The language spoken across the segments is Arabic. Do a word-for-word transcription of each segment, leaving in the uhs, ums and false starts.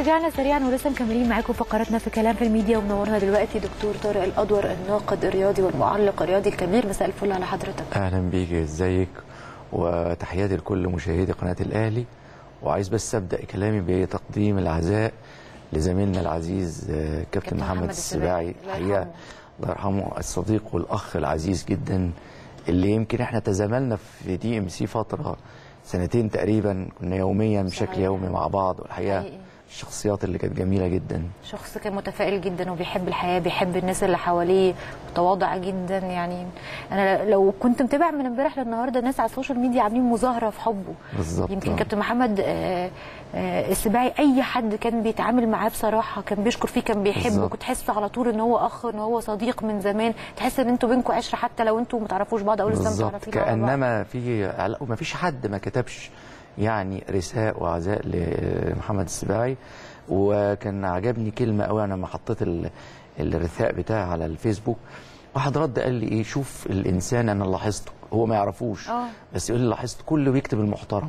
ورجعنا سريعا ولسه مكملين معاكم فقراتنا في كلام في الميديا، ومنورنا دلوقتي دكتور طارق الأدور الناقد الرياضي والمعلق الرياضي الكبير. مساء الفل على حضرتك. اهلا بيك، ازيك؟ وتحياتي لكل مشاهدي قناه الاهلي. وعايز بس ابدا كلامي بتقديم العزاء لزميلنا العزيز كابتن محمد السباعي. الحقيقه الله يرحمه، الصديق والاخ العزيز جدا اللي يمكن احنا تزاملنا في دي ام سي فتره سنتين تقريبا، كنا يوميا بشكل يومي مع بعض. والحقيقه الشخصيات اللي كانت جميله جدا. شخص كان متفائل جدا وبيحب الحياه، بيحب الناس اللي حواليه، متواضع جدا. يعني انا لو كنت متابع من امبارح للنهارده الناس على السوشيال ميديا عاملين مظاهره في حبه بالظبط. يمكن كابتن محمد آآ آآ السباعي اي حد كان بيتعامل معاه بصراحه كان بيشكر فيه، كان بيحبه، كنت تحس على طول ان هو اخ، ان هو صديق من زمان، تحس ان انتوا بينكم عشره حتى لو انتوا ما تعرفوش بعض او لسه ما تعرفين بعض. كانما في ما فيش حد ما كتبش يعني رثاء وعزاء لمحمد السباعي. وكان عجبني كلمه قوي انا لما حطيت الرثاء بتاعي على الفيسبوك، واحد رد قال لي ايه، شوف الانسان انا لاحظته، هو ما يعرفوش أوه. بس يقول لي لاحظت كله بيكتب المحترم.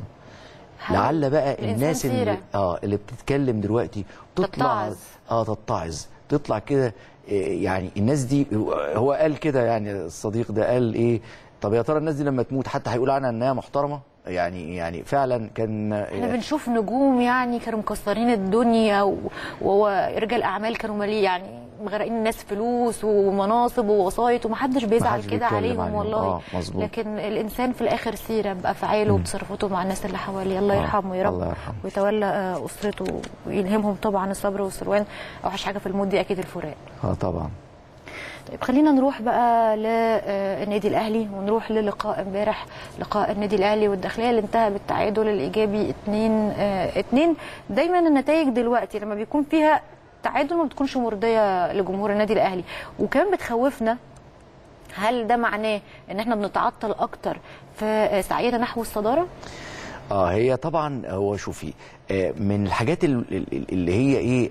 لعل بقى الناس اللي اه اللي بتتكلم دلوقتي تطلع تتعظ. اه تتعظ تطلع كده. يعني الناس دي هو قال كده، يعني الصديق ده قال ايه، طب يا ترى الناس دي لما تموت حتى هيقول عنها انها محترمه؟ يعني يعني فعلا كان احنا بنشوف نجوم يعني كانوا مكسرين الدنيا، وهو رجال اعمال كانوا مالي يعني مغرقين الناس فلوس ومناصب ووسايط، ومحدش بيزعل كده عليهم والله. آه لكن الانسان في الاخر سيره بافعاله وبتصرفاته مع الناس اللي حواليه. الله يرحمه يا رب ويتولى اسرته ويلهمهم طبعا الصبر والسلوان. اوحش حاجه في الموت دي اكيد الفراق. اه طبعا. طيب خلينا نروح بقى للنادي الاهلي ونروح للقاء امبارح، لقاء النادي الاهلي والداخليه اللي انتهى بالتعادل الايجابي اتنين اتنين. دايما النتائج دلوقتي لما بيكون فيها تعادل ما بتكونش مرضيه لجمهور النادي الاهلي، وكمان بتخوفنا. هل ده معناه ان احنا بنتعطل اكتر في سعينا نحو الصداره؟ اه هي طبعا هو شوفي من الحاجات اللي هي ايه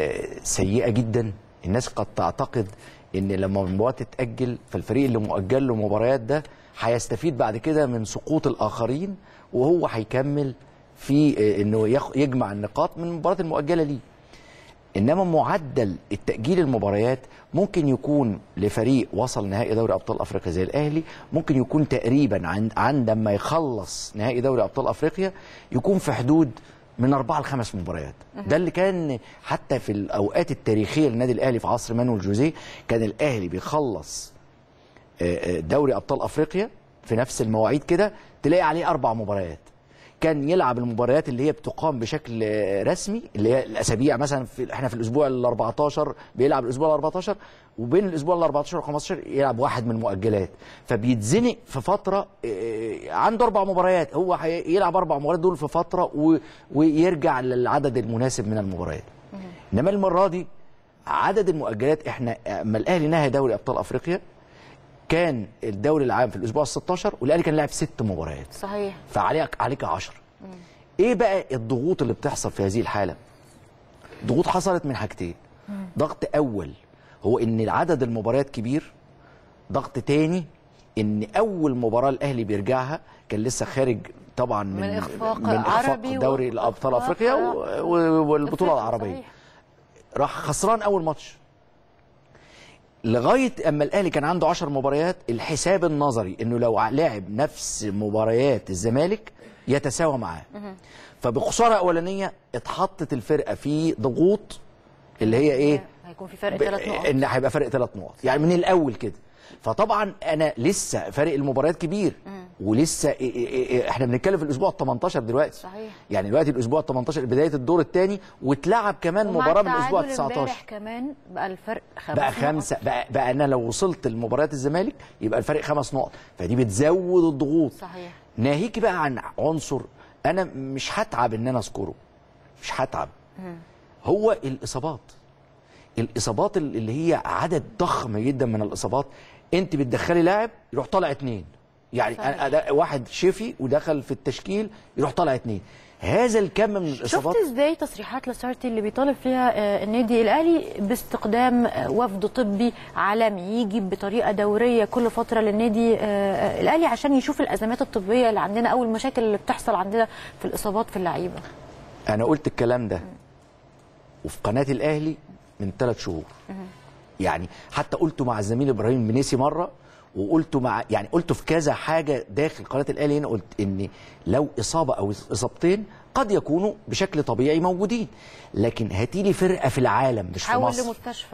سيئه جدا. الناس قد تعتقد ان لما المباراه تتاجل فالفريق اللي مؤجل له مباريات ده هيستفيد بعد كده من سقوط الاخرين، وهو هيكمل في انه يجمع النقاط من المباريات المؤجله ليه. انما معدل التاجيل المباريات ممكن يكون لفريق وصل نهائي دوري ابطال افريقيا زي الاهلي، ممكن يكون تقريبا عند عندما يخلص نهائي دوري ابطال افريقيا يكون في حدود من أربعة لخمس مباريات. ده اللي كان حتى في الأوقات التاريخية للنادي الأهلي في عصر مانويل جوزيه، كان الأهلي بيخلص دوري أبطال أفريقيا في نفس المواعيد كده تلاقي عليه أربع مباريات. كان يلعب المباريات اللي هي بتقام بشكل رسمي اللي هي الأسابيع، مثلا في احنا في الأسبوع ال أربعتاشر بيلعب الأسبوع ال أربعتاشر، وبين الأسبوع ال أربعتاشر و خمستاشر يلعب واحد من المؤجلات، فبيتزنق في فترة عنده أربع مباريات، هو هيلعب أربع مباريات دول في فترة ويرجع للعدد المناسب من المباريات. إنما المرة دي عدد المؤجلات، احنا اما الأهلي نهى دوري أبطال أفريقيا كان الدوري العام في الاسبوع ال ستاشر والاهلي كان لاعب ست مباريات. صحيح. فعليك عليك عشرة. ايه بقى الضغوط اللي بتحصل في هذه الحاله؟ ضغوط حصلت من حاجتين. مم. ضغط اول هو ان عدد المباريات كبير. ضغط تاني ان اول مباراه الاهلي بيرجعها كان لسه خارج طبعا من من اخفاق من اخفاق دوري ابطال افريقيا والبطوله العربيه. صحيح. راح خسران اول ماتش. لغايه اما الاهلي كان عنده عشر مباريات، الحساب النظري انه لو لاعب نفس مباريات الزمالك يتساوى معاه. فبخساره اولانيه اتحطت الفرقه في ضغوط اللي هي ايه؟ هيكون في فرق ثلاث نقط، ان هيبقى فرق ثلاث نقط يعني من الاول كده. فطبعا انا لسه فرق المباريات كبير. مم. ولسه إيه إيه احنا بنتكلم في الاسبوع ال تمنتاشر دلوقتي. صحيح. يعني دلوقتي الاسبوع ال تمنتاشر بدايه الدور الثاني، واتلعب كمان مباراه من الاسبوع ال تسعتاشر. كمان بقى الفرق خمس بقى خمسه نقط. بقى, بقى انا لو وصلت لمباريات الزمالك يبقى الفرق خمس نقط، فدي بتزود الضغوط. صحيح. ناهيكي بقى عن عنصر انا مش هتعب ان انا اذكره، مش هتعب. مم. هو الاصابات. الاصابات اللي هي عدد ضخم جدا من الاصابات. انت بتدخلي لاعب يروح طالع اتنين، يعني أنا واحد شفي ودخل في التشكيل يروح طالع اتنين. هذا الكم من الاصابات. شفت ازاي تصريحات لاسارتي اللي بيطالب فيها النادي الاهلي باستقدام وفد طبي عالمي يجي بطريقه دوريه كل فتره للنادي الاهلي عشان يشوف الازمات الطبيه اللي عندنا او المشاكل اللي بتحصل عندنا في الاصابات في اللعيبه؟ انا قلت الكلام ده وفي قناه الاهلي من ثلاث شهور. يعني حتى قلته مع الزميل ابراهيم المنيسي مره، وقلته مع يعني قلته في كذا حاجه داخل قناه الاهلي هنا، قلت ان لو اصابه او اصابتين قد يكونوا بشكل طبيعي موجودين، لكن هاتيلي فرقه في العالم مش في مصر حول لمستشفى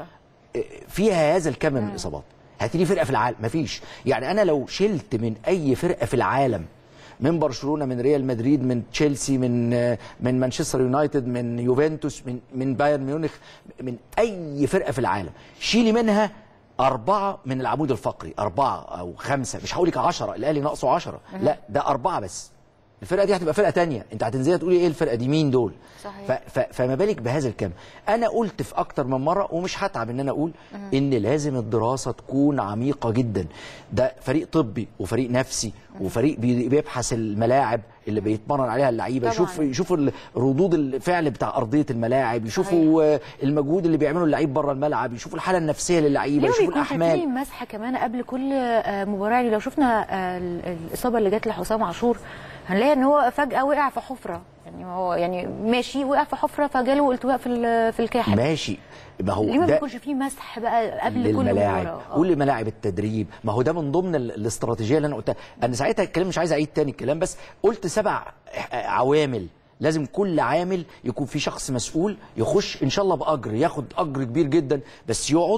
فيها هذا الكم من الاصابات. هاتيلي فرقه في العالم، مفيش. يعني انا لو شلت من اي فرقه في العالم، من برشلونه، من ريال مدريد، من تشيلسي، من من مانشستر يونايتد، من يوفنتوس، من من بايرن ميونخ، من اي فرقه في العالم، شيلي منها أربعة من العمود الفقري، أربعة أو خمسة، مش هقول لك عشرة، الأهلي ناقصه عشرة، لا ده أربعة بس. الفرقة دي هتبقى فرقة تانية، أنت هتنزلي تقولي إيه الفرقة دي مين دول؟ صحيح. ف... فما بالك بهذا الكم. أنا قلت في أكتر من مرة ومش هتعب إن أنا أقول مم. إن لازم الدراسة تكون عميقة جدا. ده فريق طبي وفريق نفسي مم. وفريق بيبحث الملاعب اللي بيتمرن عليها اللعيبه، يشوف يشوفوا ردود الفعل بتاع ارضيه الملاعب، يشوفوا المجهود اللي بيعمله اللعيب بره الملعب، يشوفوا الحاله النفسيه للعيبه، يشوفوا الاحمال. في مسحه كمان قبل كل مباراه. لو شفنا الاصابه اللي جت لحسام عاشور هنلاقي ان هو فجاه وقع في حفره، يعني هو يعني ماشي وقع في حفره فجاله التواء في في الكاحل. ماشي، ما هو ليه ما بيكونش فيه مسح بقى قبل كل مباراه؟ قول ملاعب التدريب، ما هو ده من ضمن الاستراتيجيه اللي انا قلتها. انا ساعتها الكلام مش عايز اعيد تاني الكلام، بس قلت سبع عوامل لازم كل عامل يكون في شخص مسؤول يخش ان شاء الله باجر، ياخد اجر كبير جدا، بس يقعد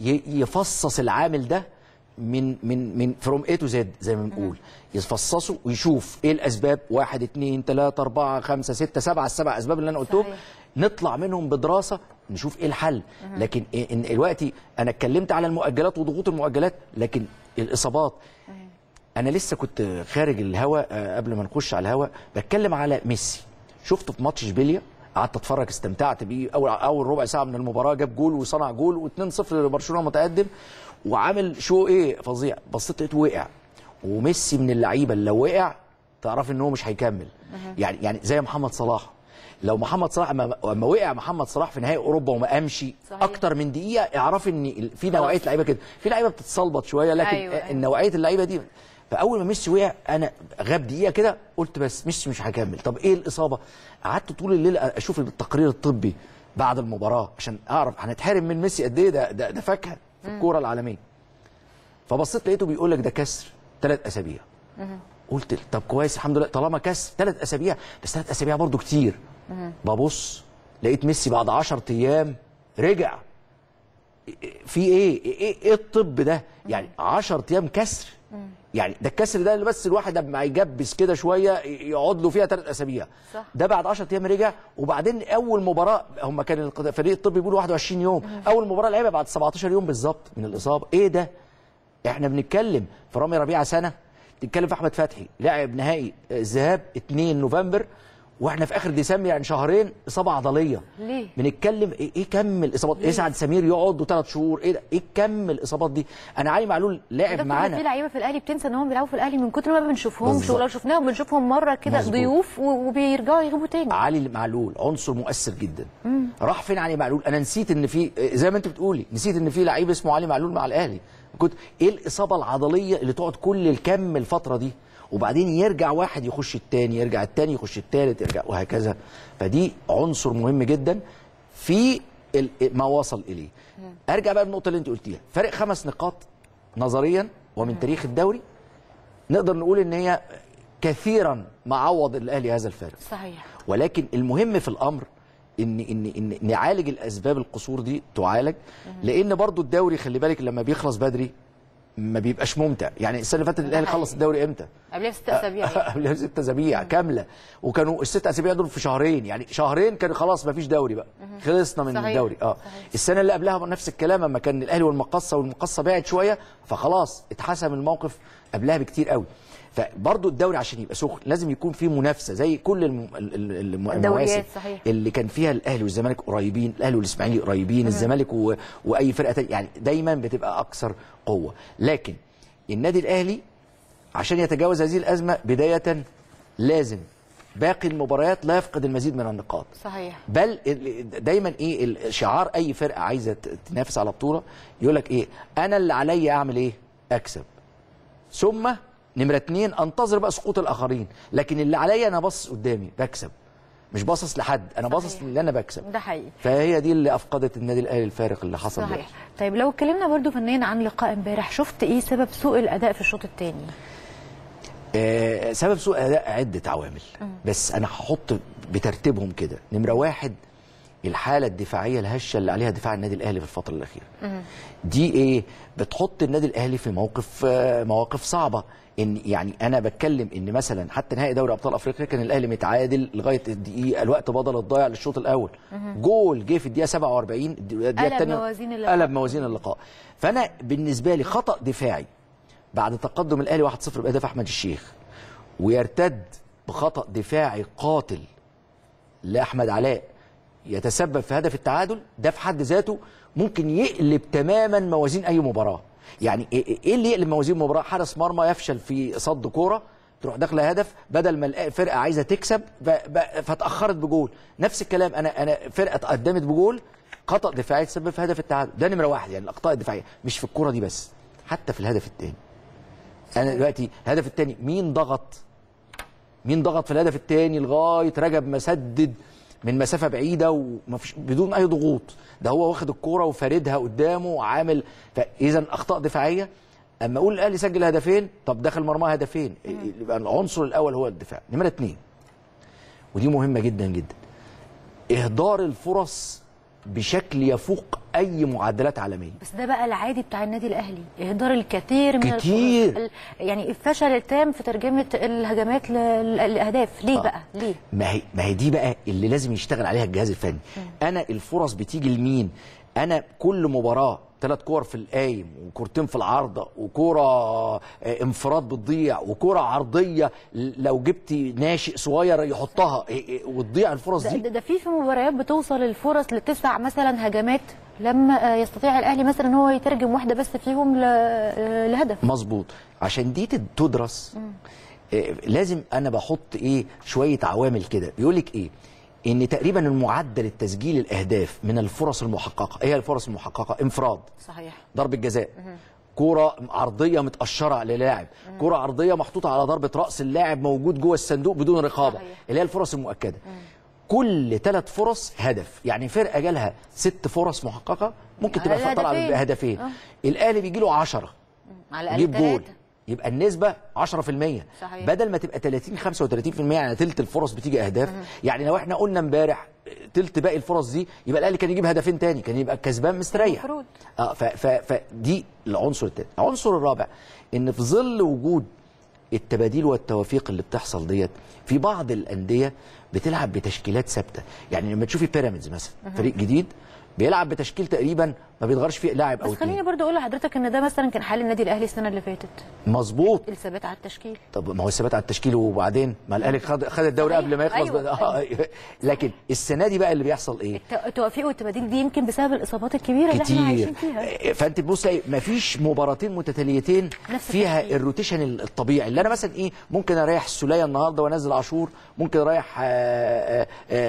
يفصص العامل ده من من من فروم اي تو زد زي ما بنقول، يفصصه ويشوف ايه الاسباب، واحد اثنين ثلاثة أربعة خمسة ستة سبعة، السبع اسباب اللي انا قلتهم، نطلع منهم بدراسه نشوف ايه الحل. لكن إن دلوقتي انا اتكلمت على المؤجلات وضغوط المؤجلات، لكن الاصابات انا لسه كنت خارج الهواء قبل ما نخش على الهواء بتكلم على ميسي. شفته في ماتش اشبيليا، قعدت اتفرج استمتعت بيه، اول اول ربع ساعه من المباراه جاب جول وصنع جول واثنين صفر لبرشلونه متقدم وعامل شو ايه فظيع. بصيت لقيته وقع، وميسي من اللعيبه اللي لو وقع تعرف ان هو مش هيكمل. يعني يعني زي محمد صلاح، لو محمد صلاح لما وقع محمد صلاح في نهائي اوروبا وما قامش اكتر من دقيقه، اعرفي ان في نوعيه لعيبه كده، في لعيبه بتتصلبط شويه، لكن أيوة أيوة. نوعيه اللعيبه دي. فاول ما ميسي وقع انا غاب دقيقه كده قلت بس ميسي مش هيكمل. طب ايه الاصابه؟ قعدت طول الليل اشوف التقرير الطبي بعد المباراه عشان اعرف هنتحرم من ميسي قد ايه، ده ده, ده فاكهه في الكوره العالميه. فبصيت لقيته بيقول لك ده كسر ثلاث اسابيع. قلت طب كويس الحمد لله طالما كسر ثلاث اسابيع، بس ثلاث اسابيع برضو كتير. ببص لقيت ميسي بعد عشرة ايام رجع. في ايه ايه ايه الطب ده؟ يعني عشرة ايام كسر، يعني ده الكسر ده اللي بس الواحد لما يجبس كده شويه يقعد له فيها ثلاث اسابيع. صح. ده بعد عشرة ايام رجع. وبعدين اول مباراه هم كان الفريق الطبي بيقولوا واحد وعشرين يوم، اول مباراه لعبها بعد سبعتاشر يوم بالظبط من الاصابه. ايه ده؟ احنا بنتكلم في رامي ربيعه سنه، بنتكلم في احمد فتحي لعب نهائي الذهاب اتنين نوفمبر واحنا في اخر ديسمبر، يعني شهرين اصابه عضليه. ليه؟ بنتكلم ايه, إيه كم الاصابات؟ ايه سعد سمير يقعد ثلاث شهور؟ ايه ده؟ ايه كم الاصابات دي؟ انا علي معلول لعب معانا. في لعيبه في الاهلي بتنسى ان هم بيلعبوا في الاهلي من كتر ما بنشوفهمش، ولو شفناهم بنشوفهم مره كده ضيوف وبيرجعوا يغيبوا تاني. علي معلول عنصر مؤثر جدا. مم. راح فين علي معلول؟ انا نسيت ان في زي ما انت بتقولي، نسيت ان في لعيب اسمه علي معلول مع الاهلي. كنت ايه الاصابه العضليه اللي تقعد كل الكم الفتره دي، وبعدين يرجع واحد يخش الثاني، يرجع الثاني يخش الثالث، يرجع وهكذا. فدي عنصر مهم جدا في ما وصل اليه. ارجع بقى للنقطه اللي انت قلتيها، فرق خمس نقاط نظريا ومن تاريخ الدوري نقدر نقول ان هي كثيرا معوض الاهلي هذا الفارق. صحيح. ولكن المهم في الامر ان ان ان نعالج الاسباب القصور دي، تعالج. لان برضو الدوري خلي بالك لما بيخلص بدري ما بيبقاش ممتع. يعني السنه اللي فاتت الاهلي خلص الدوري امتى؟ قبلها بست اسابيع. قبلها ست اسابيع كامله، وكانوا الست اسابيع دول في شهرين، يعني شهرين كان خلاص ما فيش دوري بقى، خلصنا من صحيح. الدوري. اه صحيح. السنه اللي قبلها نفس الكلام، اما كان الاهلي والمقصه والمقصه بعد شويه فخلاص اتحسم الموقف قبلها بكتير قوي. فبرضه الدوري عشان يبقى سخن لازم يكون فيه منافسه زي كل المواسم اللي كان فيها الاهلي والزمالك قريبين، الاهلي والاسماعيلي قريبين، الزمالك و... واي فرقه تانية، يعني دايما بتبقى اكثر قوه. لكن النادي الاهلي عشان يتجاوز هذه الازمه بدايه لازم باقي المباريات لا يفقد المزيد من النقاط. صحيح. بل دايما ايه شعار اي فرقه عايزه تنافس على بطوله يقول لك ايه؟ انا اللي عليا اعمل ايه؟ اكسب. ثم نمرة اتنين انتظر بقى سقوط الاخرين، لكن اللي عليا انا بص قدامي بكسب. مش باصص لحد، انا باصص اللي انا بكسب. ده حقيقي. فهي دي اللي افقدت النادي الاهلي الفارق اللي حصل. صحيح. دلوقتي. طيب لو اتكلمنا برضو فنيا عن لقاء امبارح، شفت ايه سبب سوء الاداء في الشوط الثاني؟ آه سبب سوء الاداء عده عوامل، بس انا هحط بترتيبهم كده. نمره واحد، الحاله الدفاعيه الهشه اللي عليها دفاع النادي الاهلي في الفتره الاخيره. دي ايه؟ بتحط النادي الاهلي في موقف آه مواقف صعبه. ان يعني انا بتكلم ان مثلا حتى نهائي دوري ابطال افريقيا كان الاهلي متعادل لغايه الدقيقه الوقت بدل الضايع للشوط الاول. جول جه في الدقيقه سبعة وأربعين، الدقيقه الثانيه قلب موازين اللقاء. فانا بالنسبه لي خطا دفاعي بعد تقدم الاهلي واحد صفر بهدف احمد الشيخ، ويرتد بخطا دفاعي قاتل لاحمد علاء يتسبب في هدف التعادل، ده في حد ذاته ممكن يقلب تماما موازين اي مباراه. يعني ايه اللي يقلب موازين مباراه؟ حارس مرمى يفشل في صد كوره تروح داخله هدف، بدل ما الفرقه عايزه تكسب فاتاخرت بجول. نفس الكلام، انا انا فرقه تقدمت بجول، خطا دفاعي تسبب في هدف التعادل. ده نمره واحد. يعني الاخطاء الدفاعيه مش في الكوره دي بس، حتى في الهدف الثاني. انا دلوقتي الهدف الثاني مين ضغط؟ مين ضغط في الهدف الثاني لغايه رجب مسدد من مسافه بعيده ومفيش بدون اي ضغوط؟ ده هو واخد الكوره وفاردها قدامه وعامل. فاذا اخطاء دفاعيه. اما اقول الاهلي سجل هدفين، طب دخل مرماه هدفين، يبقى العنصر الاول هو الدفاع. نمره اثنين، ودي مهمه جدا جدا، اهدار الفرص بشكل يفوق اي معدلات عالميه. بس ده بقى العادي بتاع النادي الاهلي، اهدار الكثير من كتير الفرص، يعني الفشل التام في ترجمه الهجمات للاهداف. ليه آه. بقى ليه؟ ما هي ما هي دي بقى اللي لازم يشتغل عليها الجهاز الفني. م. انا الفرص بتيجي لمين؟ انا كل مباراه ثلاث كور في القايم وكورتين في العارضه وكوره انفراد بتضيع وكوره عرضيه لو جبتي ناشئ صغير يحطها وتضيع الفرص دي. ده, ده في في مباريات بتوصل الفرص لتسع مثلا هجمات، لما يستطيع الاهلي مثلا ان هو يترجم واحده بس فيهم لهدف. مظبوط. عشان دي تدرس لازم انا بحط ايه شويه عوامل كده. بيقول لك ايه؟ ان تقريبا المعدل التسجيل الاهداف من الفرص المحققه، ايه الفرص المحققه؟ انفراد، صحيح، ضربه جزاء، كوره عرضيه متقشره للاعب، كوره عرضيه محطوطه على ضربه راس اللاعب موجود جوه الصندوق بدون رقابه، صحيح. اللي هي الفرص المؤكده. مم. كل ثلاث فرص هدف. يعني فرقه جالها ست فرص محققه ممكن تبقى طالعه بهدفين. أه. الاهلي بيجي له عشرة على الاقل جول، يبقى النسبه عشرة في المية، صحيح. بدل ما تبقى ثلاثين خمسة وثلاثين في المية، يعني ثلث الفرص بتيجي اهداف. مم. يعني لو احنا قلنا امبارح ثلث باقي الفرص دي، يبقى الاهلي كان يجيب هدفين تاني، كان يبقى الكسبان مستريح. اه فدي العنصر الثاني. العنصر الرابع، ان في ظل وجود التباديل والتوافيق اللي بتحصل ديت، في بعض الانديه بتلعب بتشكيلات ثابته. يعني لما تشوفي بيراميدز مثلا، فريق جديد بيلعب بتشكيل تقريبا ما بيتغيرش فيه لاعب او اتنين. بس خليني برضه اقول لحضرتك ان ده مثلا كان حال النادي الاهلي السنه اللي فاتت. مظبوط، الثبات على التشكيل. طب ما هو الثبات على التشكيل وبعدين ما الاهلي خد خد الدوري قبل ما يخلص. أيوة. آه. لكن السنه دي بقى اللي بيحصل ايه؟ التوافيق والتباديل دي يمكن بسبب الاصابات الكبيره اللي احنا عايشين فيها. فانت تبصي ما فيش مباراتين متتاليتين فيها الروتيشن الطبيعي. اللي انا مثلا ايه، ممكن اريح السوليه النهارده وانزل عاشور، ممكن اريح آآ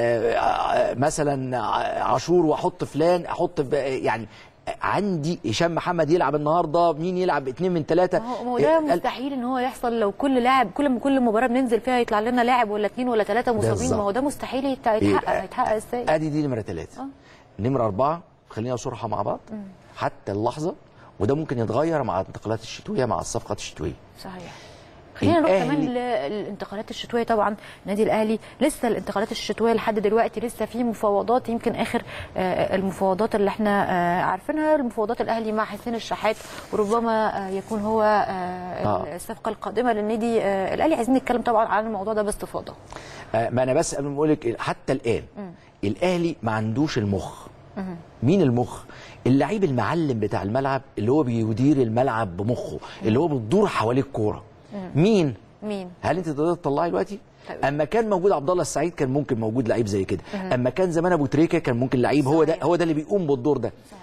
آآ مثلا عاشور واحط فلان، احط يعني عندي هشام محمد يلعب النهارده، مين يلعب اثنين من ثلاثه. ما هو ده مستحيل ان هو يحصل لو كل لاعب كل كل مباراه بننزل فيها يطلع لنا لاعب ولا اثنين ولا ثلاثه مصابين. ما هو ده مستحيل يتحقق. يتحقق ازاي؟ ادي دي نمره ثلاثه. نمره اربعه، خلينا صراحه مع بعض. م. حتى اللحظه، وده ممكن يتغير مع الانتقالات الشتويه، مع الصفقات الشتويه. صحيح. خلينا نروح كمان للانتقالات الشتويه. طبعا النادي الاهلي لسه الانتقالات الشتويه لحد دلوقتي لسه في مفاوضات. يمكن اخر المفاوضات اللي احنا عارفينها المفاوضات الاهلي مع حسين الشحات، وربما يكون هو الصفقه القادمه للنادي الاهلي. عايزين نتكلم طبعا عن الموضوع ده باستفاضه. ما انا بس قبل ما اقول لك، حتى الان م. الاهلي ما عندوش المخ. م. مين المخ؟ اللعيب المعلم بتاع الملعب اللي هو بيدير الملعب بمخه، اللي هو بتدور حواليه الكوره. مين؟ مين؟ هل انت تقدر تطلعي دلوقتي؟ طيب. اما كان موجود عبد الله السعيد كان ممكن موجود لعيب زي كده، اما كان زمان ابو تريكه كان ممكن لعيب. هو ده هو ده اللي بيقوم بالدور ده. صحيح.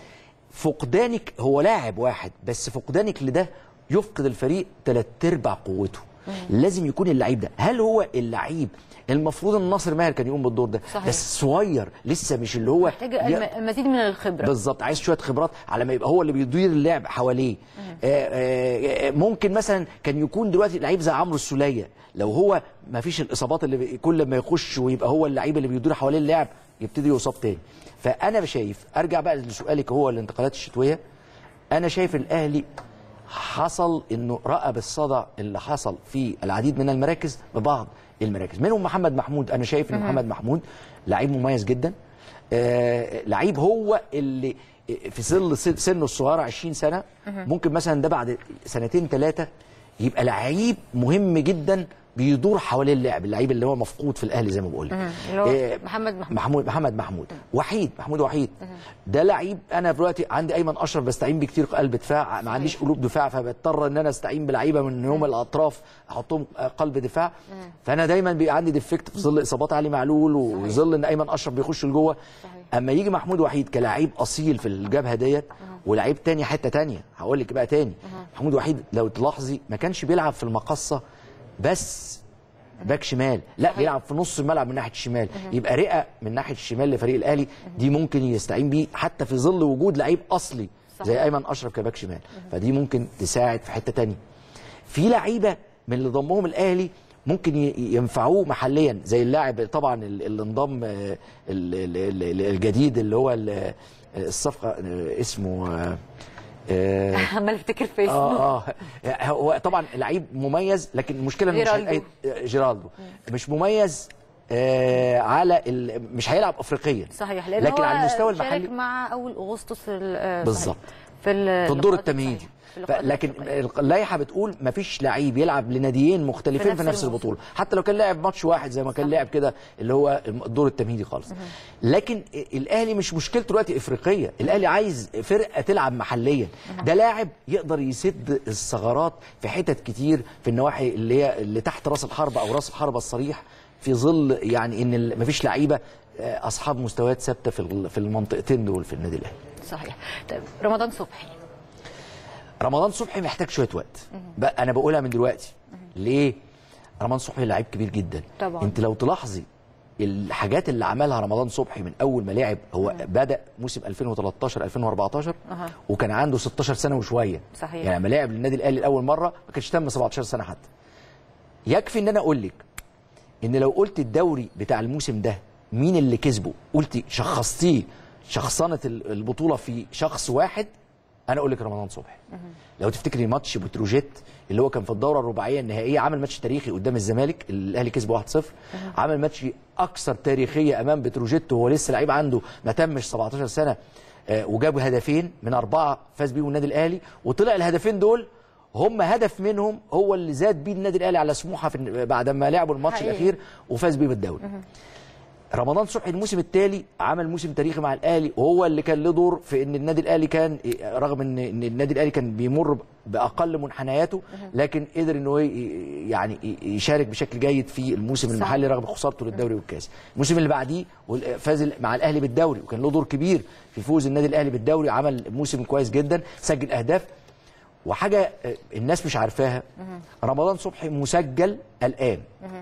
فقدانك هو لاعب واحد بس، فقدانك لده يفقد الفريق ثلاث ارباع قوته. لازم يكون اللعيب ده. هل هو اللعيب المفروض ان ناصر ماهر كان يقوم بالدور ده؟ صحيح. بس صغير لسه، مش اللي هو محتاج المزيد من الخبره. بالظبط، عايز شويه خبرات على ما يبقى هو اللي بيدير اللعب حواليه. آآ آآ ممكن مثلا كان يكون دلوقتي لعيب زي عمرو السوليه، لو هو ما فيش الاصابات اللي كل ما يخش ويبقى هو اللعيب اللي بيدير حواليه اللعب يبتدي يصاب تاني. فانا شايف، ارجع بقى لسؤالك هو الانتقالات الشتويه، انا شايف الاهلي حصل انه راى بالصدى اللي حصل في العديد من المراكز ببعض المراكز، منهم محمد محمود. انا شايف ان محمد محمود لعيب مميز جدا، آه لعيب هو اللي في ظل سنه الصغيره عشرين سنه ممكن مثلا ده بعد سنتين ثلاثه يبقى لعيب مهم جدا بيدور حوالين اللعب، اللعيب اللي هو مفقود في الاهلي زي ما بقول لك. آه محمد محمود محمود محمد محمود وحيد محمود وحيد ده لعيب. انا دلوقتي عندي ايمن اشرف بستعين بيه كتير قلب دفاع، ما عنديش قلوب دفاع، فبضطر ان انا استعين بلعيبه من هم الاطراف احطهم قلب دفاع. فانا دايما بيبقى عندي ديفكت في ظل اصابات علي معلول وظل ان ايمن اشرف بيخش لجوه. اما يجي محمود وحيد كلاعب اصيل في الجبهه ديت، ولعيب تاني حته تانيه هقول لك بقى تاني. محمود وحيد لو تلاحظي ما كانش بيلعب في المقصه بس باك شمال، لا صحيح. بيلعب في نص الملعب من ناحيه الشمال، يبقى رئه من ناحيه الشمال لفريق الاهلي، دي ممكن يستعين بيه حتى في ظل وجود لعيب اصلي صحيح. زي ايمن اشرف كباك شمال، فدي ممكن تساعد في حته ثانيه. في لعيبه من اللي ضمهم الاهلي ممكن ينفعوه محليا، زي اللاعب طبعا اللي انضم الجديد اللي هو الصفقه اسمه عمال افتكر في اسمه. اه اه هو طبعا لعيب مميز، لكن المشكله انه جيرالدو جيرالدو مش مميز آه على مش هيلعب افريقيا صحيح، لكن على المستوى المحلي شارك مع اول اغسطس بالظبط في في الدور التمهيدي. لكن اللائحه بتقول ما فيش لعيب يلعب لناديين مختلفين في نفس البطوله، حتى لو كان لاعب ماتش واحد زي ما كان لاعب كده اللي هو الدور التمهيدي خالص. لكن الاهلي مش مشكلته دلوقتي افريقيه، الاهلي عايز فرقه تلعب محليا. ده لاعب يقدر يسد الثغرات في حتت كتير في النواحي اللي هي اللي تحت راس الحربه او راس الحربه الصريح، في ظل يعني ان ما فيش لعيبه اصحاب مستويات ثابته في في المنطقتين دول في النادي الاهلي. صحيح. طيب رمضان صبحي رمضان صبحي محتاج شويه وقت، بقى انا بقولها من دلوقتي. ليه؟ رمضان صبحي لعيب كبير جدا طبعا. انت لو تلاحظي الحاجات اللي عملها رمضان صبحي من اول ما لعب، هو مم. بدا موسم ألفين وتلتاشر ألفين وأربعتاشر أه. وكان عنده ستاشر سنه وشويه صحيح. يعني لما لعب للنادي الاهلي لاول مره ما كانش تم سبعتاشر سنه حتى. يكفي ان انا اقول لك ان لو قلت الدوري بتاع الموسم ده مين اللي كسبه، قلتي شخصتيه شخصنه البطوله في شخص واحد، انا اقول لك رمضان صبحي. لو تفتكري ماتش بتروجيت اللي هو كان في الدوره الرباعيه النهائيه، عمل ماتش تاريخي قدام الزمالك، الاهلي كسبه واحد صفر. عمل ماتش اكثر تاريخيه امام بتروجيت وهو لسه لعيب عنده ما تمش سبعتاشر سنه، آه وجاب هدفين من اربعه فاز بيهم النادي الاهلي، وطلع الهدفين دول هم هدف منهم هو اللي زاد بيه النادي الاهلي على سموحه بعد ما لعبوا الماتش حقيقي. الاخير وفاز بيه بالدوري. رمضان صبحي الموسم التالي عمل موسم تاريخي مع الاهلي، وهو اللي كان له دور في ان النادي الاهلي كان رغم ان النادي الاهلي كان بيمر باقل منحنياته، لكن قدر ان هو يعني يشارك بشكل جيد في الموسم المحلي رغم خسارته للدوري والكاس. الموسم اللي بعديه فاز مع الاهلي بالدوري وكان له دور كبير في فوز النادي الاهلي بالدوري، عمل موسم كويس جدا، سجل اهداف. وحاجه الناس مش عارفاها، رمضان صبحي مسجل الان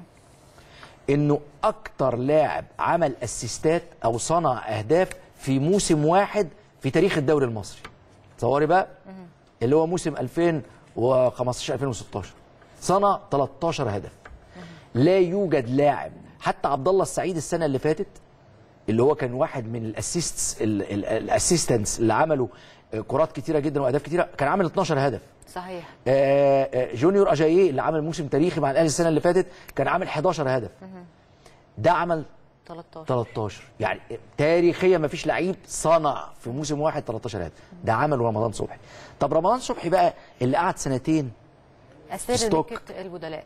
انه اكتر لاعب عمل اسيستات او صنع اهداف في موسم واحد في تاريخ الدوري المصري. تصوري بقى اللي هو موسم ألفين وخمستاشر ألفين وستاشر صنع تلتاشر هدف. لا يوجد لاعب، حتى عبد الله السعيد السنه اللي فاتت اللي هو كان واحد من الاسيستس الاسيستنتس اللي عملوا كرات كتيره جدا واهداف كتيره، كان عامل اتناشر هدف. صحيح. آه جونيور اجاييه اللي عمل موسم تاريخي مع الاهلي السنه اللي فاتت كان عامل حداشر هدف. ده عمل تلتاشر تلتاشر يعني تاريخيا ما فيش لعيب صنع في موسم واحد تلتاشر هدف، ده عمله رمضان صبحي. طب رمضان صبحي بقى اللي قعد سنتين اسير دكه البدلاء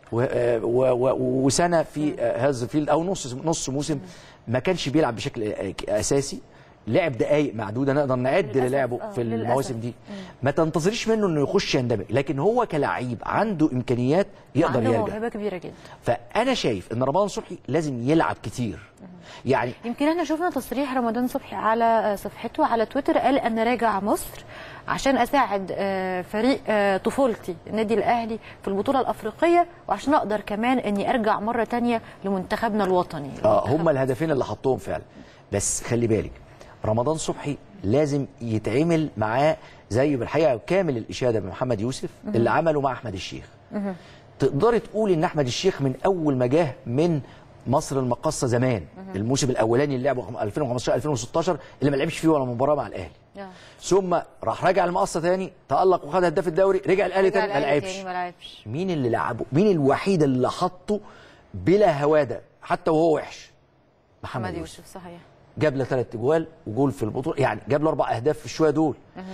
وسنه في هازفيلد او نص نص موسم ما كانش بيلعب بشكل اساسي، لعب دقائق معدوده نقدر نعد للعبه في المواسم دي. ما تنتظريش منه انه يخش يندمج، لكن هو كلاعب عنده امكانيات يقدر عنده يرجع، موهبه كبيره جدا. فانا شايف ان رمضان صبحي لازم يلعب كتير. يعني يمكن احنا شفنا تصريح رمضان صبحي على صفحته على تويتر، قال انا راجع مصر عشان اساعد فريق طفولتي النادي الاهلي في البطوله الافريقيه، وعشان اقدر كمان اني ارجع مره ثانيه لمنتخبنا الوطني. اه هم الهدفين اللي حطوهم فعلا. بس خلي بالك رمضان صبحي لازم يتعمل معاه زي بالحقيقه كامل الاشاده بمحمد يوسف اللي عمله مع احمد الشيخ. تقدري تقولي ان احمد الشيخ من اول ما جه من مصر المقاصه زمان الموسم الاولاني اللي لعبه ألفين وخمستاشر ألفين وستاشر اللي ما لعبش فيه ولا مباراه مع الاهلي، ثم راح راجع المقاصه ثاني تالق وخد هداف الدوري، رجع الاهلي ثاني ما لعبش. مين اللي لعبه؟ مين الوحيد اللي حطه بلا هواده حتى وهو وحش؟ محمد يوسف. يوسف صحيح. جاب له ثلاث اجوال وجول في البطوله، يعني جاب له اربع اهداف في الشويه دول.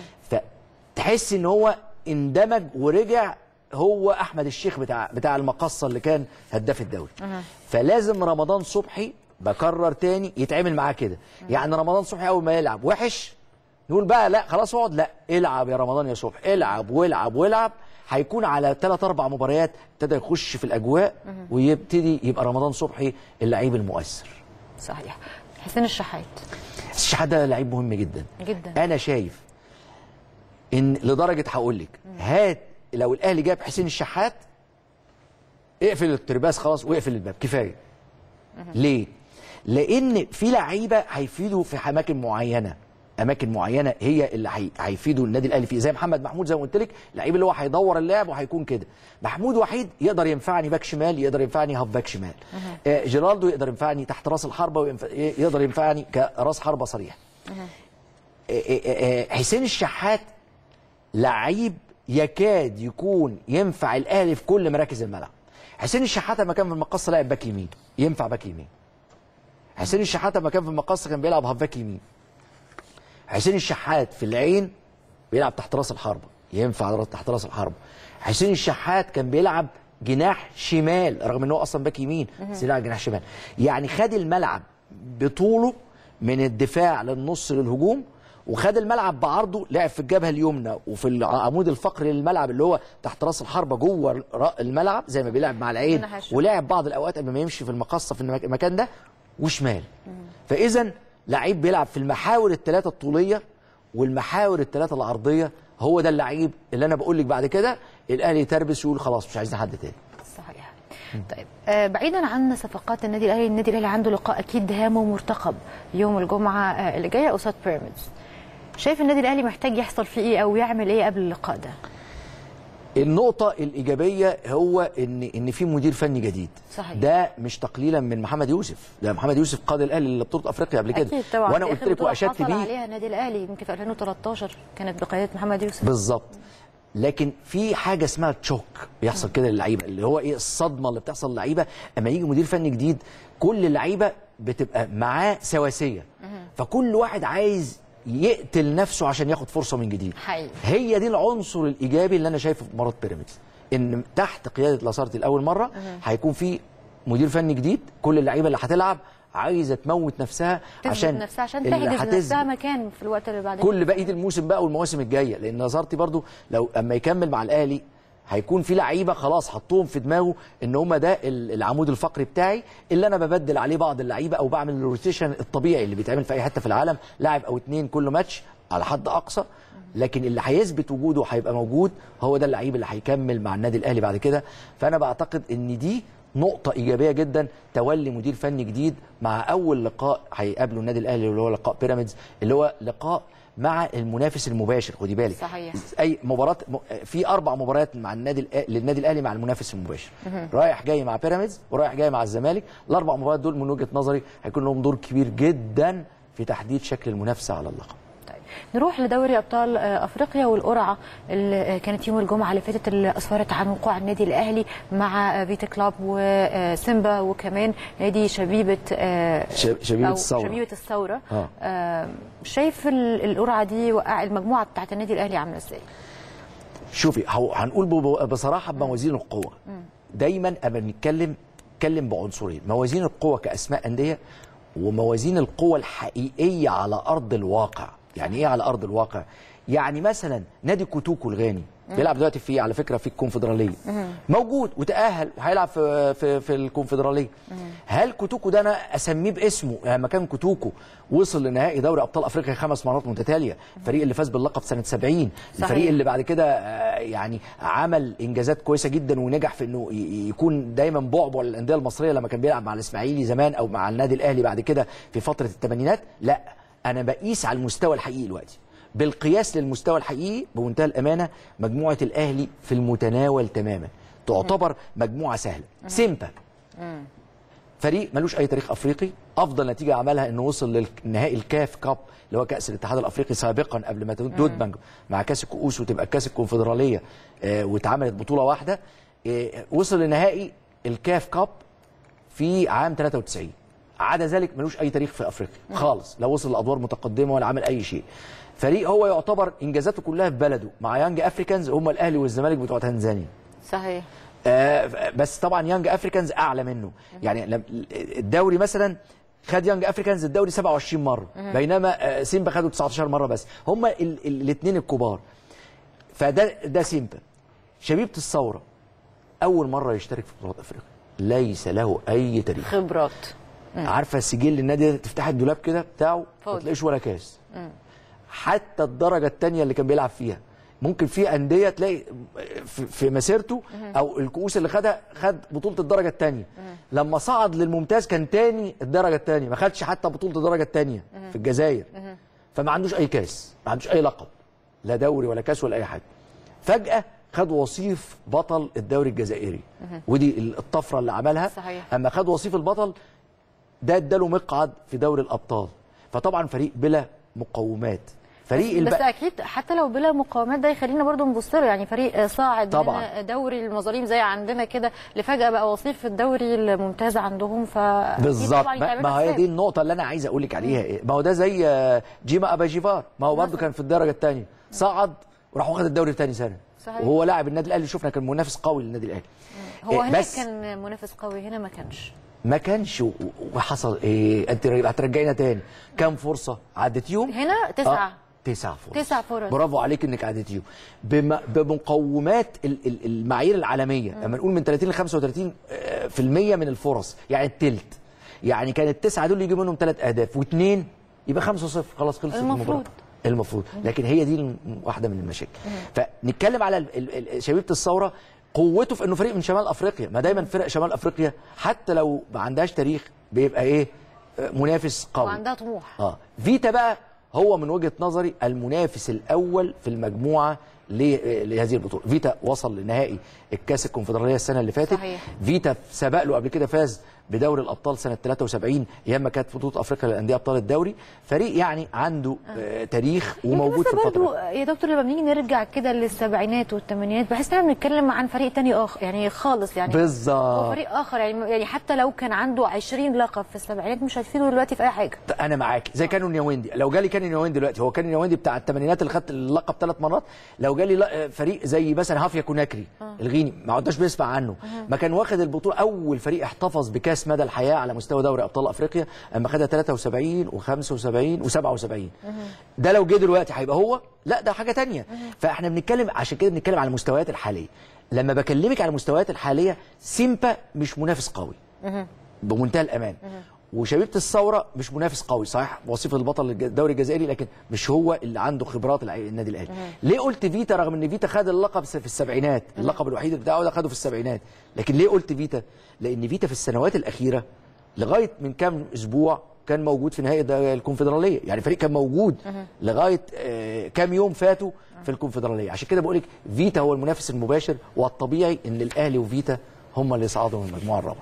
فتحس ان هو اندمج ورجع هو احمد الشيخ بتاع بتاع المقصه اللي كان هداف الدوري. أه. فلازم رمضان صبحي بكرر تاني يتعمل معاه كده. أه. يعني رمضان صبحي اول ما يلعب وحش نقول بقى لا خلاص اقعد، لا العب يا رمضان يا صبحي، العب والعب والعب. هيكون على ثلاث اربع مباريات ابتدى يخش في الاجواء. أه. ويبتدي يبقى رمضان صبحي اللعيب المؤثر. صحيح. حسين الشحات. الشحات ده لعيب مهم جدا جدا. انا شايف ان لدرجه هقول لك هات لو الاهلي جاب حسين الشحات اقفل الترباس خلاص واقفل الباب كفايه. ليه؟ لان في لعيبه هيفيدوا في اماكن معينه، اماكن معينه هي اللي هيفيدوا النادي الاهلي فيه، زي محمد محمود زي ما قلت لك، اللعيب اللي هو هيدور اللعب وهيكون كده. محمود وحيد يقدر ينفعني باك شمال، يقدر ينفعني هاف باك شمال. آه جيرالدو يقدر ينفعني تحت راس الحربه ويقدر ينفعني كراس حربه صريح. آه آه آه حسين الشحات لعيب يكاد يكون ينفع الاهلي في كل مراكز الملعب. حسين الشحات لما كان في المقصه لاعب باك يمين ينفع باك يمين. حسين الشحات لما كان في المقصه كان بيلعب هاف باك يمين. حسين الشحات في العين بيلعب تحت راس الحربه ينفع تحت راس الحربه. حسين الشحات كان بيلعب جناح شمال رغم ان هو اصلا باك يمين بس يلعب جناح شمال. يعني خد الملعب بطوله من الدفاع للنص للهجوم، وخد الملعب بعرضه، لعب في الجبهه اليمنى وفي العمود الفقري للملعب اللي هو تحت راس الحربه جوه الملعب زي ما بيلعب مع العين، ولعب بعض الاوقات قبل ما يمشي في المقصه في المكان ده وشمال. فاذا لعيب بيلعب في المحاور الثلاثه الطوليه والمحاور الثلاثه العرضيه. هو ده اللعيب اللي انا بقول لك بعد كده الاهلي يتربس ويقول خلاص مش عايزين حد تاني. صحيح. طيب آه بعيدا عن صفقات النادي الاهلي، النادي الاهلي عنده لقاء اكيد هام ومرتقب يوم الجمعه آه اللي جايه قصاد بيراميدز. شايف النادي الاهلي محتاج يحصل فيه ايه او يعمل ايه قبل اللقاء ده؟ النقطة الإيجابية هو إن إن في مدير فني جديد. صحيح. ده مش تقليلا من محمد يوسف، ده محمد يوسف قاد الأهلي لبطولة أفريقيا قبل كده. أكيد طبعا. وأنا قلت لك وأشدت بيه. عليها النادي الأهلي يمكن في ألفين وتلتاشر كانت بقيادة محمد يوسف. بالظبط. لكن في حاجة اسمها تشوك بيحصل كده للعيبة، اللي هو إيه الصدمة اللي بتحصل للعيبة أما يجي مدير فني جديد. كل اللعيبة بتبقى معاه سواسية، فكل واحد عايز يقتل نفسه عشان ياخد فرصه من جديد. حقيقي. هي دي العنصر الايجابي اللي انا شايفه في مباراه بيراميدز، ان تحت قياده لاسارتي لاول مره هيكون في مدير فني جديد. كل اللعيبه اللي هتلعب عايزه تموت نفسها عشان نفسها عشان تحجز نفسها مكان في الوقت اللي بعد كل بقيه الموسم بقى والمواسم الجايه. لان لاسارتي برضو لو اما يكمل مع الاهلي هيكون في لعيبه خلاص حطوهم في دماغه ان هم ده العمود الفقري بتاعي اللي انا ببدل عليه بعض اللعيبه او بعمل الروتيشن الطبيعي اللي بيتعمل في اي حته في العالم، لاعب او اتنين كل ماتش على حد اقصى. لكن اللي هيثبت وجوده هيبقى موجود هو ده اللعيب اللي هيكمل مع النادي الاهلي بعد كده. فانا بعتقد ان دي نقطه ايجابيه جدا، تولي مدير فني جديد مع اول لقاء هيقابله النادي الاهلي اللي هو لقاء بيراميدز، اللي هو لقاء مع المنافس المباشر. خدي بالك صحيح. اي مباراه في اربع مباريات مع النادي للنادي الاهلي مع المنافس المباشر، رايح جاي مع بيراميدز ورايح جاي مع الزمالك. الاربع مباريات دول من وجهه نظري هيكون لهم دور كبير جدا في تحديد شكل المنافسه على اللقب. طيب نروح لدوري ابطال افريقيا والقرعه اللي كانت يوم الجمعه اللي فاتت اللي اسفرت عن وقوع النادي الاهلي مع فيتا كلوب وسيمبا وكمان نادي شبيبه شبيبه الثوره شبيبه الثوره. آه. شايف القرعه دي وقع المجموعه بتاعت النادي الاهلي عامله ازاي؟ شوفي هنقول بصراحه بموازين القوه. دايما اما بنتكلم نتكلم بعنصرين، موازين القوه كاسماء انديه وموازين القوه الحقيقيه على ارض الواقع. يعني ايه على ارض الواقع؟ يعني مثلا نادي كوتوكو الغاني بيلعب دلوقتي في على فكره في الكونفدراليه موجود وتاهل وهيلعب في في, في الكونفدراليه. هل كوتوكو ده انا اسميه باسمه لما كان كوتوكو وصل لنهائي دوري ابطال افريقيا خمس مرات متتاليه، الفريق اللي فاز باللقب سنه سبعين، الفريق اللي بعد كده يعني عمل انجازات كويسه جدا ونجح في انه يكون دايما بعبع للانديه المصريه لما كان بيلعب مع الاسماعيلي زمان او مع النادي الاهلي بعد كده في فتره الثمانينات. لا انا بقيس على المستوى الحقيقي دلوقتي، بالقياس للمستوى الحقيقي بمنتهى الامانه مجموعه الاهلي في المتناول تماما، تعتبر مجموعه سهله. سيمبا فريق ملوش اي تاريخ افريقي، افضل نتيجه عملها انه وصل للنهائي الكاف كاب اللي هو كاس الاتحاد الافريقي سابقا قبل ما تدمج مع كاس الكؤوس وتبقى كاس الكونفدراليه آه واتعملت بطوله واحده. آه وصل لنهائي الكاف كاب في عام ثلاثة وتسعين، عدا ذلك ملوش اي تاريخ في افريقيا خالص، لا وصل لادوار متقدمه ولا عمل اي شيء. فريق هو يعتبر انجازاته كلها في بلده مع يانج افريكانز، هم الاهلي والزمالك بتوع تنزانيا. صحيح. آه بس طبعا يانج افريكانز اعلى منه، يعني الدوري مثلا خد يانج افريكانز الدوري سبعة وعشرين مره بينما سيمبا خدوا تسعتاشر مره بس، هم الاثنين الكبار. فده ده سيمبا. شبيبه الثوره اول مره يشترك في بطولات افريقيا، ليس له اي تاريخ خبرات. عارفه سجل النادي ده تفتح الدولاب كده بتاعه ما تلاقيش ولا كاس. مم. حتى الدرجه الثانيه اللي كان بيلعب فيها ممكن في انديه تلاقي في مسيرته او الكؤوس اللي خدها خد بطوله الدرجه الثانيه، لما صعد للممتاز كان ثاني الدرجه الثانيه، ما خدش حتى بطوله الدرجه الثانيه في الجزائر. فما عندوش اي كاس، ما عندوش اي لقب، لا دوري ولا كاس ولا اي حاجه. فجاه خد وصيف بطل الدوري الجزائري، ودي الطفره اللي عملها. صحيح. اما خد وصيف البطل ده اداله مقعد في دوري الابطال، فطبعا فريق بلا مقومات. فريق بس, بس اكيد حتى لو بلا مقاومات ده يخلينا برضو نبص له، يعني فريق صاعد طبعا من دوري المظالم زي عندنا كده لفجاه بقى وصيف في الدوري الممتاز عندهم. ف بالظبط، ما هي دي النقطه اللي انا عايز اقول لك عليها. إيه؟ ما هو ده زي جيما اباجيفار، ما هو برضو كان في الدرجه الثانيه صعد وراح واخد الدوري ثاني سنه. صحيح. وهو لاعب النادي الاهلي، شفنا كان منافس قوي للنادي الاهلي. هو هنا كان منافس قوي، هنا ما كانش ما كانش وحصل ايه؟ انت هترجعينا تاني كام فرصه عديتيهم؟ هنا تسعه. آه. تسع فرص. تسع فرص. برافو عليك انك عديتيهم بمقومات المعايير العالميه. لما نقول من ثلاثين ل خمسة وثلاثين بالمية من الفرص، يعني الثلث، يعني كان التسعه دول يجي منهم ثلاث اهداف واثنين يبقى خمسة صفر، خلاص خلصت المباراه. المفروض، لكن هي دي واحده من المشاكل. فنتكلم على شبيبه الثوره، قوته في انه فريق من شمال افريقيا، ما دايما فرق شمال افريقيا حتى لو ما عندهاش تاريخ بيبقى ايه؟ منافس قوي وعندها طموح. اه فيتا بقى هو من وجهه نظري المنافس الاول في المجموعه لهذه البطوله. فيتا وصل لنهائي الكاس الكونفدراليه السنه اللي فاتت. صحيح. فيتا سبق له قبل كده، فاز بدوري الابطال سنه ثلاثة وسبعين ايام ما كانت بطوله افريقيا للانديه ابطال الدوري. فريق يعني عنده آه. تاريخ وموجود في الفتره. يا دكتور لما بنيجي نرجع كده للسبعينات والثمانينات بحس ان احنا بنتكلم عن فريق تاني اخر، يعني خالص، يعني بالظبط هو فريق اخر، يعني يعني حتى لو كان عنده عشرين لقب في السبعينات مش هيفيده دلوقتي في اي حاجه. انا معاك، زي كانوا نياويندي، لو جالي كان نياويندي دلوقتي، هو كان نياويندي بتاع الثمانينات اللي خد اللقب ثلاث مرات، لو جالي فريق زي مثلا هافيا كوناكري آه. الغيني ما عدناش بنسمع عنه، آه. ما كان واخد البطوله، اول فريق احتفظ بكاس مدى الحياه على مستوى دوري ابطال افريقيا اما خدها ثلاثة وسبعين وخمسة وسبعين وسبعة وسبعين. ده لو جه دلوقتي هيبقى هو؟ لا ده حاجه ثانيه. فاحنا بنتكلم عشان كده بنتكلم على المستويات الحاليه. لما بكلمك على المستويات الحاليه، سيمبا مش منافس قوي بمنتهى الامان، وشبيبه الثوره مش منافس قوي، صحيح وصيف البطل الدوري الجزائري لكن مش هو اللي عنده خبرات النادي الاهلي. ليه قلت فيتا رغم ان فيتا خد اللقب في السبعينات، اللقب الوحيد بتاعه ده خده في السبعينات، لكن ليه قلت فيتا؟ لان فيتا في السنوات الاخيره لغايه من كام اسبوع كان موجود في نهائي الكونفدراليه، يعني فريق كان موجود لغايه كام يوم فاتوا في الكونفدراليه. عشان كده بقول لك فيتا هو المنافس المباشر، والطبيعي ان الاهلي وفيتا هم اللي يصعدوا من المجموعه الرابعه.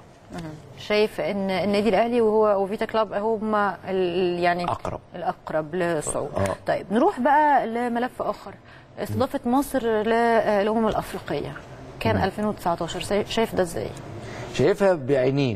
شايف ان النادي الاهلي وهو وفيتا كلاب هم يعني اقرب الاقرب للصعود. آه. طيب نروح بقى لملف اخر، استضافه مصر للامم الافريقيه كان مم. ألفين وتسعتاشر، شايف ده ازاي؟ شايفها بعينين،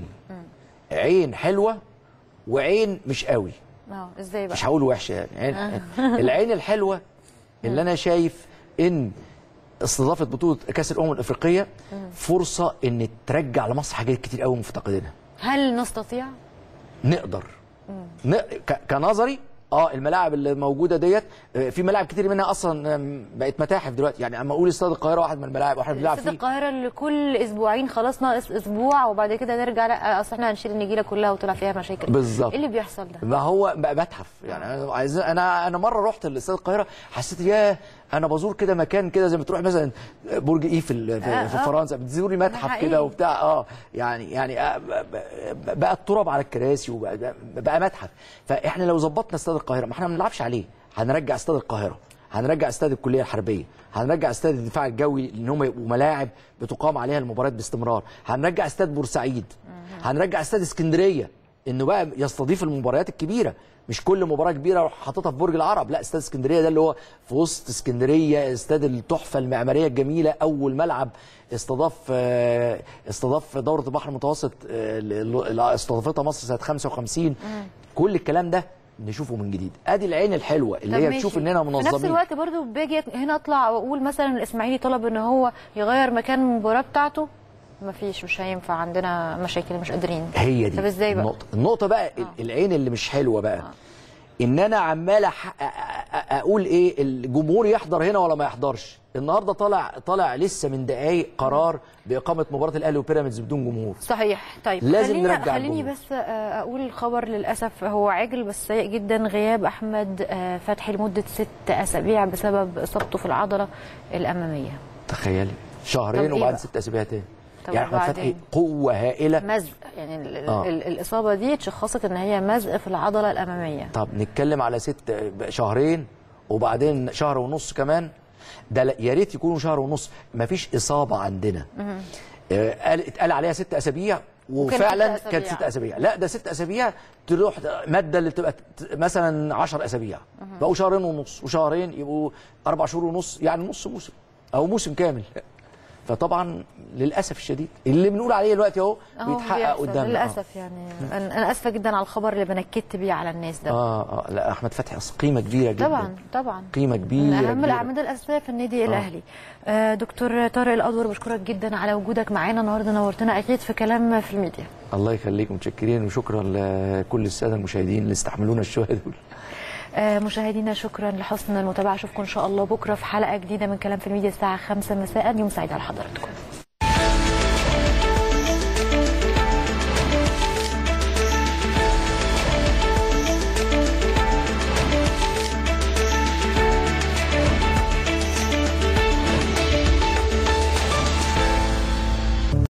عين حلوه وعين مش قوي. اه ازاي بقى؟ مش هقول وحشه يعني. عين آه. العين الحلوه اللي انا شايف ان استضافه بطوله كاس الامم الافريقيه فرصه ان ترجع لمصر حاجات كتير قوي مفتقدينها. هل نستطيع؟ نقدر. ن... ك... كنظري اه الملاعب اللي موجوده ديت في ملاعب كتير منها اصلا بقت متاحف دلوقتي، يعني اما اقول استاد القاهره واحد من الملاعب واحنا بنلعب فيه. استاد القاهره اللي كل اسبوعين خلاص ناقص اسبوع وبعد كده نرجع، لا اصل احنا هنشيل النجيله كلها وطلع فيها مشاكل. بالظبط. ايه اللي بيحصل ده؟ ما هو بقى متحف يعني. انا عايز انا انا مره رحت لاستاد القاهره حسيت ياه انا بزور كده مكان كده زي ما تروح مثلا برج ايفل في, آه في فرنسا بتزوري متحف كده وبتاع. اه يعني يعني آه بقى التراب على الكراسي وبقى بقى متحف. فاحنا لو ظبطنا استاد القاهره ما احنا ما بنلعبش عليه، هنرجع استاد القاهره، هنرجع استاد الكليه الحربيه، هنرجع استاد الدفاع الجوي ان هم يبقوا ملاعب بتقام عليها المباريات باستمرار، هنرجع استاد بورسعيد، هنرجع استاد اسكندريه انه بقى يستضيف المباريات الكبيره، مش كل مباراه كبيره اروح حاططها في برج العرب، لا استاد اسكندريه ده اللي هو في وسط اسكندريه، استاد التحفه المعماريه الجميله، اول ملعب استضاف استضاف دوره البحر المتوسط اللي استضافتها مصر سنه خمسة وخمسين. كل الكلام ده نشوفه من جديد. ادي العين الحلوه اللي هي تشوف اننا منظمين. في نفس الوقت برضو باجي هنا اطلع واقول مثلا الاسماعيلي طلب ان هو يغير مكان المباراه بتاعته، ما فيش، مش هينفع، عندنا مشاكل مش قادرين. هي دي. طب ازاي بقى؟ النقطه النقطه بقى آه. العين اللي مش حلوه بقى آه. ان انا عمال اقول ايه الجمهور يحضر هنا ولا ما يحضرش. النهارده طالع طالع لسه من دقائق قرار باقامه مباراه الاهلي وبيراميدز بدون جمهور. صحيح. طيب لازم خليني نرجع خليني الجمهور. بس اقول الخبر للاسف هو عاجل بس سيء جدا، غياب احمد فتحي لمده ست اسابيع بسبب اصابته في العضله الاماميه. تخيلي شهرين وبعد ست اسابيع تاني. يعني احمد فتحي قوه هائله، مزق يعني آه. الاصابه دي اتشخصت ان هي مزق في العضله الاماميه. طب نتكلم على ست شهرين وبعدين شهر ونص كمان، ده يا ريت يكونوا شهر ونص. مفيش اصابه عندنا آه اتقال عليها ست اسابيع وفعلا كانت ست اسابيع، لا ده ست اسابيع تروح ماده اللي تبقى مثلا عشر اسابيع بقوا شهرين ونص، وشهرين يبقوا اربع شهور ونص، يعني نص موسم او موسم كامل. فطبعا للاسف الشديد اللي بنقول عليه دلوقتي اهو بيتحقق قدامنا للاسف. يعني انا اسفه جدا على الخبر اللي بنكدت بيه على الناس ده. اه اه لا احمد فتحي قيمه كبيره جدا طبعا طبعا، قيمه كبيره من اهم كبيرة. الاعمده الاساسيه في النادي آه. الاهلي. آه دكتور طارق الأدور بشكرك جدا على وجودك معانا النهارده، نورتنا اكيد في كلام في الميديا. الله يخليك، متشكرين وشكرا لكل الساده المشاهدين اللي استحملونا الشويه دول. آه مشاهدينا شكرا لحسن المتابعه، اشوفكم ان شاء الله بكره في حلقه جديده من كلام في الميديا الساعه خمسة مساء. يوم سعيد على حضراتكم.